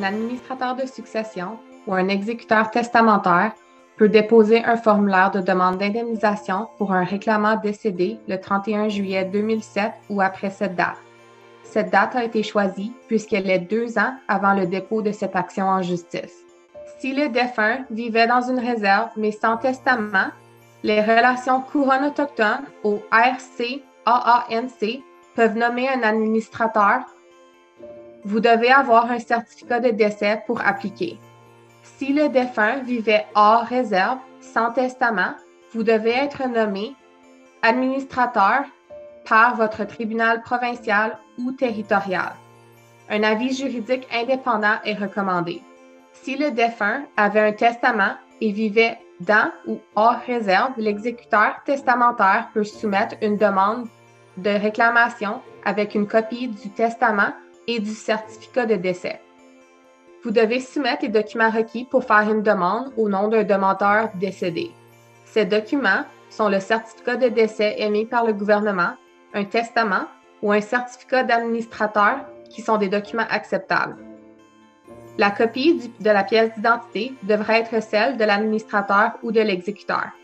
administrateur de succession ou un exécuteur testamentaire peut déposer un formulaire de demande d'indemnisation pour un réclamant décédé le 31 juillet 2007 ou après cette date. Cette date a été choisie puisqu'elle est 2 ans avant le dépôt de cette action en justice. Si le défunt vivait dans une réserve mais sans testament, les relations couronnes autochtones au RCAANC peuvent nommer un administrateur. Vous devez avoir un certificat de décès pour appliquer. Si le défunt vivait hors réserve, sans testament, vous devez être nommé administrateur par votre tribunal provincial ou territorial. Un avis juridique indépendant est recommandé. Si le défunt avait un testament et vivait dans ou hors réserve, l'exécuteur testamentaire peut soumettre une demande de réclamation avec une copie du testament et du certificat de décès. Vous devez soumettre les documents requis pour faire une demande au nom d'un demandeur décédé. Ces documents sont le certificat de décès émis par le gouvernement, un testament ou un certificat d'administrateur qui sont des documents acceptables. La copie de la pièce d'identité devrait être celle de l'administrateur ou de l'exécuteur.